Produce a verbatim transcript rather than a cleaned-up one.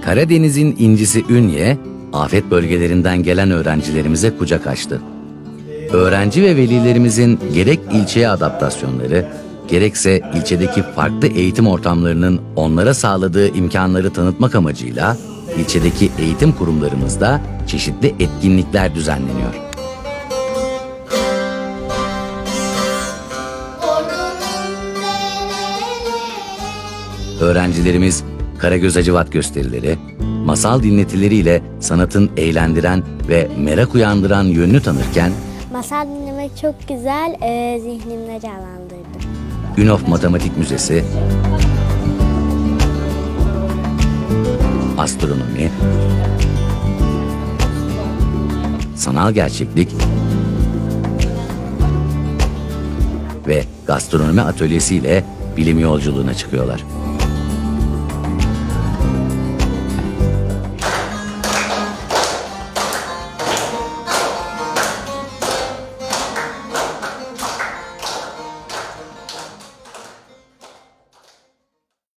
Karadeniz'in incisi Ünye, afet bölgelerinden gelen öğrencilerimize kucak açtı. Öğrenci ve velilerimizin gerek ilçeye adaptasyonları, gerekse ilçedeki farklı eğitim ortamlarının onlara sağladığı imkanları tanıtmak amacıyla ilçedeki eğitim kurumlarımızda çeşitli etkinlikler düzenleniyor. Öğrencilerimiz Karagöz Hacivat gösterileri, masal dinletileriyle sanatın eğlendiren ve merak uyandıran yönünü tanırken, masal dinlemek çok güzel, e, zihnimde canlandırdı. Ünöf Matematik Müzesi, astronomi, sanal gerçeklik ve gastronomi atölyesiyle bilim yolculuğuna çıkıyorlar.